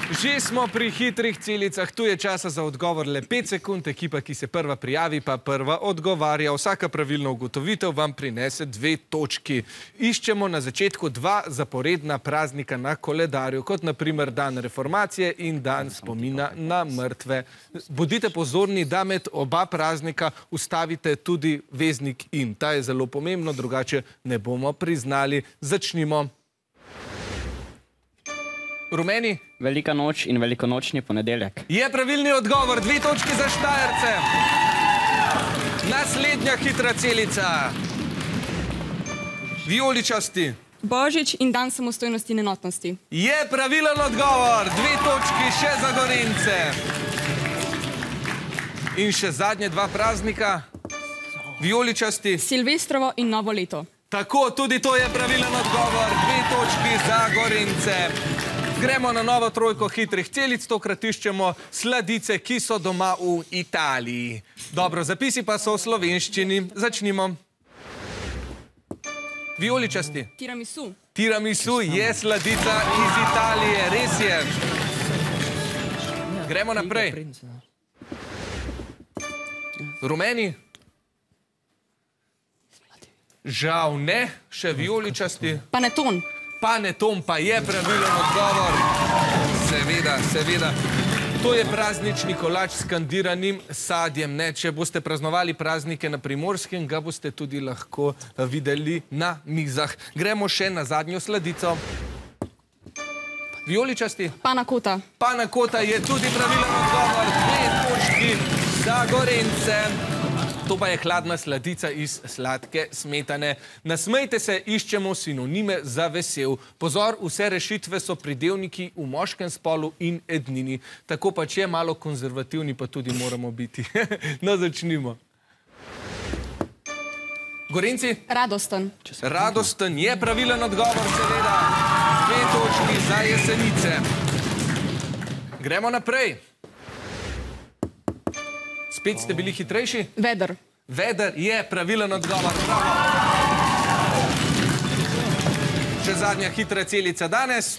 Že smo pri hitrih celicah, tu je časa za odgovor le 5 sekund, ekipa, ki se prva prijavi, pa prva odgovarja. Vsaka pravilna ugotovitev vam prinese 2 točki. Iščemo na začetku 2 zaporedna praznika na koledarju, kot naprimer dan reformacije in dan spomina na mrtve. Bodite pozorni, da med oba praznika ustavite tudi veznik in. Ta je zelo pomembno, drugače ne bomo priznali. Začnimo. Rumeni? Velika noč in velikonočni ponedeljek. Je pravilni odgovor, 2 točki za Štajerce. Naslednja hitra celica. Vijoličasti. Božič in dan samostojnosti in enotnosti. Je pravilen odgovor, 2 točki še za Gorenjce. In še zadnje 2 praznika. Vijoličasti. Silvestrovo in novo leto. Tako, tudi to je pravilen odgovor, 2 točki za Gorenjce. Gremo na novo trojko hitrih celic, tokrat iščemo sladice, ki so doma v Italiji. Dobro, zapisi pa so v slovenščini. Začnimo. Vijoličasti. Tiramisu. Tiramisu je sladica iz Italije, res je. Gremo naprej. Rumeni. Žal ne, še vijoličasti. Paneton. Paneton pa je pravilen odgovor. Seveda, seveda. To je praznični kolač s kandiranim sadjem. Če boste praznovali praznike na Primorskem, ga boste tudi lahko videli na mizah. Gremo še na zadnjo sladico. Vijoličasti. Panakota. Panakota je tudi pravilen odgovor. 2 točki za Gorenjce. To pa je hladna sladica iz sladke smetane. Nasmejte se, iščemo sinonime za vesel. Pozor, vse rešitve so pridevniki v moškem spolu in ednini. Tako pa, če je malo konzervativni, pa tudi moramo biti. No, začnimo. Gorenjci? Radosten. Radosten je pravilen odgovor, seveda. 2 točki za Jesenice. Gremo naprej. Spet ste bili hitrejši? Veder. Veder je pravilen odgovor. Bravo. Še zadnja hitra celica danes.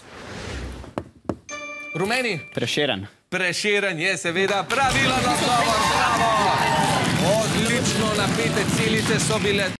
Rumeni? Prešeren. Prešeren je seveda pravilen odgovor. Bravo. Odlično napete celice so bile.